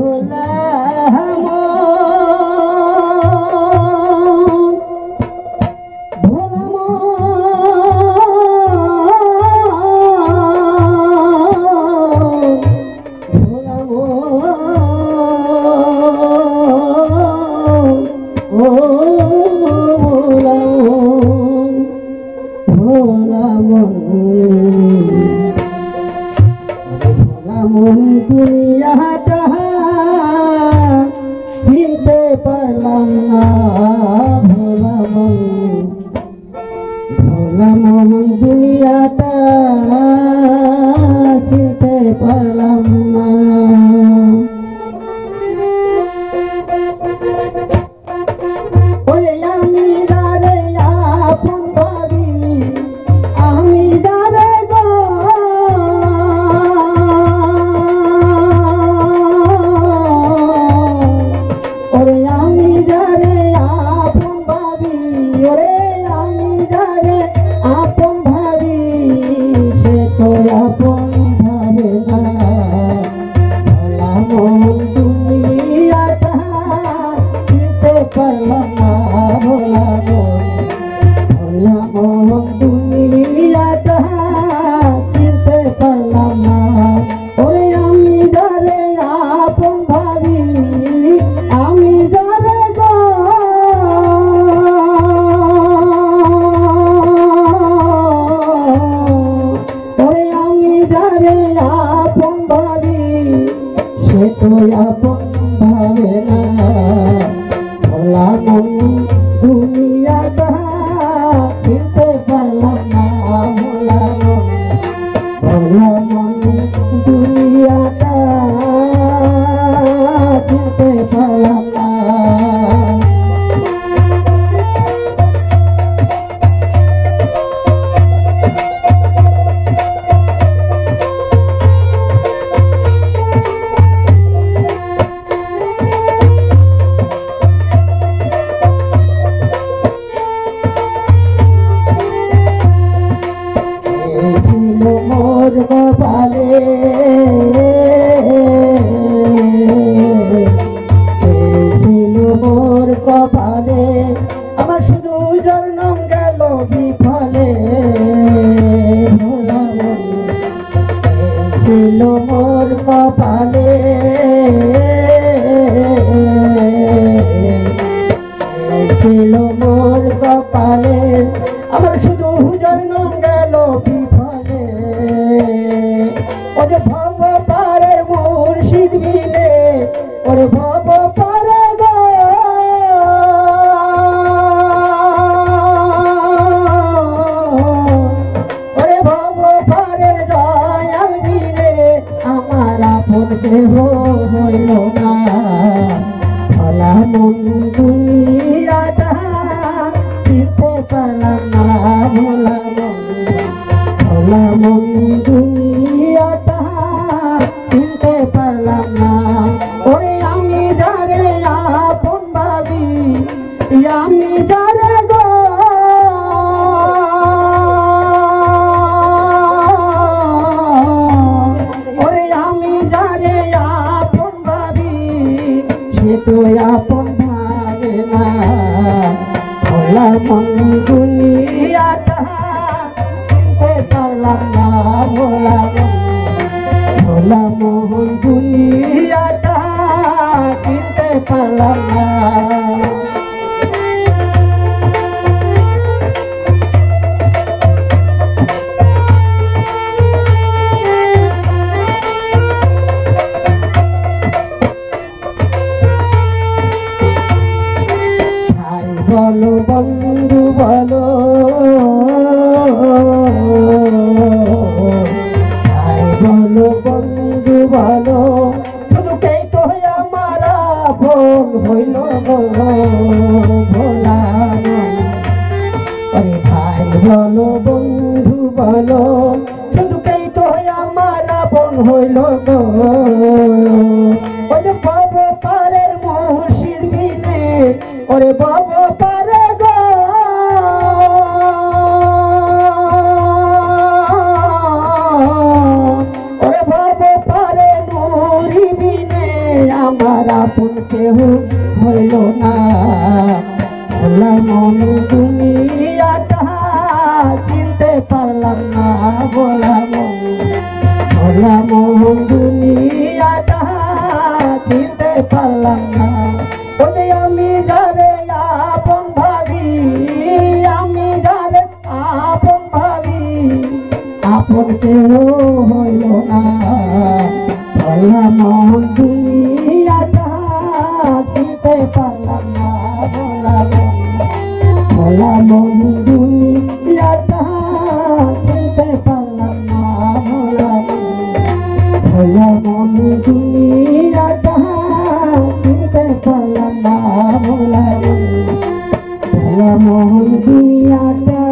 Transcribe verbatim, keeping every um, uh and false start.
ভোলা দুনিয়াটা চিনতে পারলাম না ভোলা মন ভোলা মন দুনিয়াটা চিনতে পারলাম না ওরে আমি যারে আপন ভাবি আমি যারে গো ওরে আমি যারে আপন ভাবি ওরে আমি যারে আপন ভাবি সে তো আপন ভাবে না ভোলা মন দুনিয়াটা চিনতে পারলাম না ভোলা মন ভোলা মন দুনিয়াটা চিনতে পারলাম না ওরে আমি যারে আপন ভাবি আমি যারে গো ওরে আমি যারে আপন ভাবি সে তো আপন ভাবে না ভোলা মন দুনিয়াটা চিনতে পারলাম না ভোলা মন ভোলা মন দুনিয়াটা চিনতে পারলাম না ছিল মোর কপালে ছিল মোর কপালে আমার শুধু জন্ম গেল বিফলে ভোলা মন ছিল মোর কপালে ছিল মোর কপালে আমার শুধু জন্ম গেল বিফলে ওরে ভব পারে মুর্শিদ বিনে ওরে ভব পারে গো ওরে ভব পারে দয়াল বিনে আমার আপন দেহ হইল না ভোলা মন দুনিয়াটা চিনতে পারলাম না ভোলা মন ভোলা মন দুনিয়াটা চিনতে পারলাম না ওরে আমি যারে আপন ভাবি আমি যারে গো ওরে আমি যারে আপন ভাবি সে তো আপন ভাবে না ভোলা মন দুনিয়াটা চিনতে পারলাম না ভোলা মন ভোলা মন দুনিয়াটা চিনতে পারলাম না বলো বন্ধু বলো বলো বন্ধু বলো শুধু কে তো আমার আপন হইল গো ভোলা মন আরে ভাই বলো বন্ধু বলো শুধু কে তো আমার আপন হইল গো ওরে ভব পারের মুর্শিদ বিনে ওরে ভব পারে গো ওরে ভব পারে নুরি বিনে আপন কেহ হইল না ভোলা মন দুনিয়াটা চিনতে পারলাম না ভোলা মন ভোলা মন দুনিয়াটা চিনতে পারলাম না ওরে আমি যারে আপন ভাবি আমি যারে আপন ভাবি আপন কেহ হইল না ভোলা মন দুনিয়াটা চিনতে পারলাম না ভোলা মন ভোলা মন দুনিয়াটা চিনতে পারলাম না ভোলা মন ভোলা মন দুনিয়াটা চিনতে পারলাম না ভোলা মন ভোলা মন দুনিয়াটা